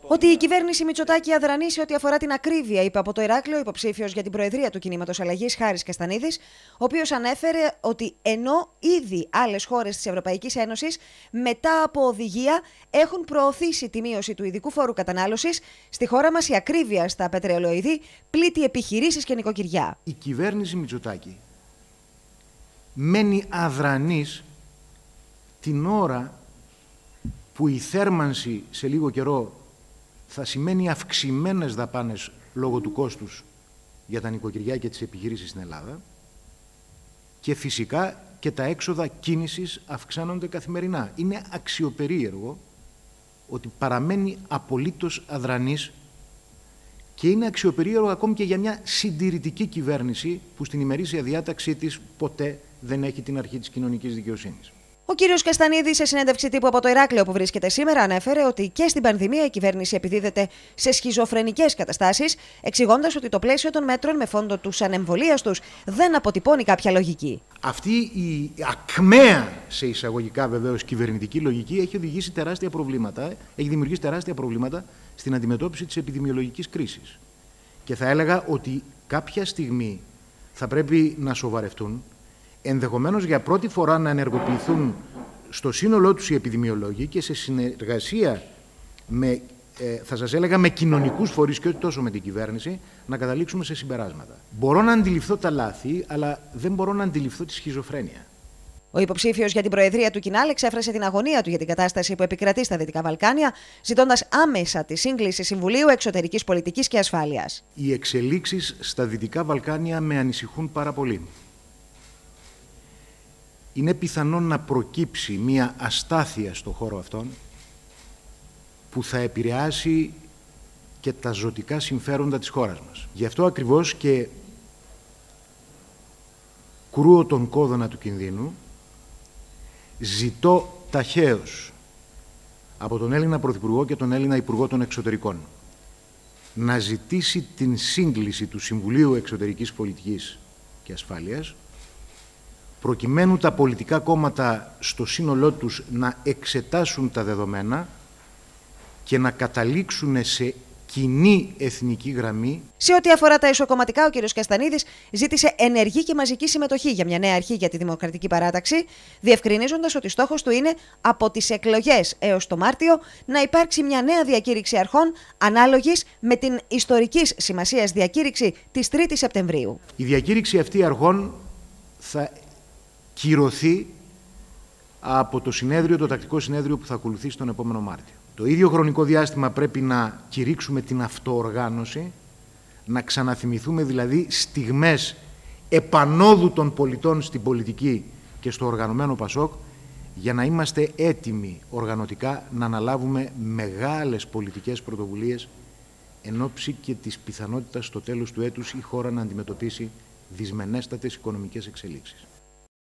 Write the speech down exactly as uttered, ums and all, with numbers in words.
Ότι η κυβέρνηση Μητσοτάκη αδρανεί σε ό,τι αφορά την ακρίβεια, είπε από το Ηράκλειο ο υποψήφιος για την Προεδρία του Κινήματος Αλλαγής Χάρης Καστανίδης, ο οποίος ανέφερε ότι ενώ ήδη άλλες χώρες της Ευρωπαϊκής Ένωσης μετά από οδηγία έχουν προωθήσει τη μείωση του ειδικού φόρου κατανάλωσης, στη χώρα μας η ακρίβεια στα πετρελαιοειδή πλήττει επιχειρήσεις και νοικοκυριά. Η κυβέρνηση Μητσοτάκη μένει αδρανής την ώρα που η θέρμανση σε λίγο καιρό θα σημαίνει αυξημένες δαπάνες λόγω του κόστους για τα νοικοκυριά και τις επιχειρήσεις στην Ελλάδα και φυσικά και τα έξοδα κίνησης αυξάνονται καθημερινά. Είναι αξιοπερίεργο ότι παραμένει απολύτως αδρανής και είναι αξιοπερίεργο ακόμη και για μια συντηρητική κυβέρνηση που στην ημερήσια διάταξή της ποτέ δεν έχει την αρχή της κοινωνικής δικαιοσύνης. Ο κύριος Καστανίδης, σε συνέντευξη τύπου από το Ηράκλειο που βρίσκεται σήμερα, ανέφερε ότι και στην πανδημία η κυβέρνηση επιδίδεται σε σχιζοφρενικές καταστάσεις, εξηγώντας ότι το πλαίσιο των μέτρων με φόντο τους ανεμβολίαστους δεν αποτυπώνει κάποια λογική. Αυτή η ακμαία, σε εισαγωγικά βεβαίως, κυβερνητική λογική έχει οδηγήσει τεράστια προβλήματα, έχει δημιουργήσει τεράστια προβλήματα στην αντιμετώπιση της επιδημιολογικής κρίσης. Και θα έλεγα ότι κάποια στιγμή θα πρέπει να σοβαρευτούν, ενδεχομένως για πρώτη φορά να ενεργοποιηθούν στο σύνολό τους οι επιδημιολόγοι και σε συνεργασία με, ε, θα σας έλεγα, με κοινωνικούς φορείς και όχι τόσο με την κυβέρνηση, να καταλήξουμε σε συμπεράσματα. Μπορώ να αντιληφθώ τα λάθη, αλλά δεν μπορώ να αντιληφθώ τη σχιζοφρένεια. Ο υποψήφιος για την Προεδρία του Κινάλ εξέφρασε την αγωνία του για την κατάσταση που επικρατεί στα Δυτικά Βαλκάνια, ζητώντας άμεσα τη σύγκληση Συμβουλίου Εξωτερικής Πολιτικής και Ασφάλειας. Οι εξελίξεις στα Δυτικά Βαλκάνια με ανησυχούν πάρα πολύ. Είναι πιθανόν να προκύψει μία αστάθεια στο χώρο αυτόν που θα επηρεάσει και τα ζωτικά συμφέροντα της χώρας μας. Γι' αυτό ακριβώς και κρούω τον κόδωνα του κινδύνου, ζητώ ταχαίως από τον Έλληνα Πρωθυπουργό και τον Έλληνα Υπουργό των Εξωτερικών να ζητήσει την σύγκληση του Συμβουλίου Εξωτερικής Πολιτικής και Ασφάλειας, προκειμένου τα πολιτικά κόμματα στο σύνολό τους να εξετάσουν τα δεδομένα και να καταλήξουν σε κοινή εθνική γραμμή. Σε ό,τι αφορά τα ισοκομματικά, ο κ. Καστανίδης ζήτησε ενεργή και μαζική συμμετοχή για μια νέα αρχή για τη Δημοκρατική Παράταξη, διευκρινίζοντας ότι στόχος του είναι από τις εκλογές έως το Μάρτιο να υπάρξει μια νέα διακήρυξη αρχών ανάλογης με την ιστορικής σημασίας διακήρυξη της τρίτης Σεπτεμβρίου. Η διακήρυξη αυτή αρχών θα κυρωθεί από το συνέδριο, το τακτικό συνέδριο που θα ακολουθήσει τον επόμενο Μάρτιο. Το ίδιο χρονικό διάστημα πρέπει να κηρύξουμε την αυτοοργάνωση, να ξαναθυμηθούμε δηλαδή στιγμές επανόδου των πολιτών στην πολιτική και στο οργανωμένο Πασόκ, για να είμαστε έτοιμοι οργανωτικά να αναλάβουμε μεγάλες πολιτικές πρωτοβουλίες εν ώψη και της πιθανότητας στο τέλος του έτους η χώρα να αντιμετωπίσει δυσμενέστατες οικονομικές εξελίξεις.